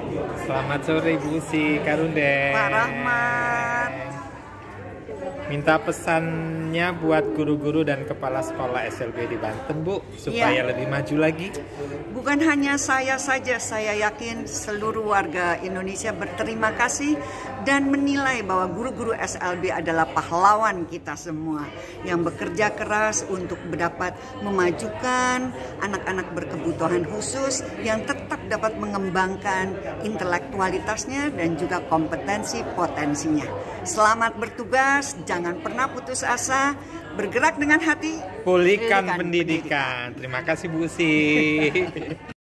Selamat sore Bu Si Karunde. Pak Rahmat. Minta pesannya buat guru-guru dan kepala sekolah SLB di Banten, Bu, supaya lebih maju lagi. Bukan hanya saya saja, saya yakin seluruh warga Indonesia berterima kasih dan menilai bahwa guru-guru SLB adalah pahlawan kita semua yang bekerja keras untuk dapat memajukan anak-anak berkebutuhan khusus yang tetap dapat mengembangkan intelektualitasnya dan juga kompetensi potensinya. Selamat bertugas, jangan pernah putus asa, bergerak dengan hati, Pulihkan pendidikan. Terima kasih Bu Si.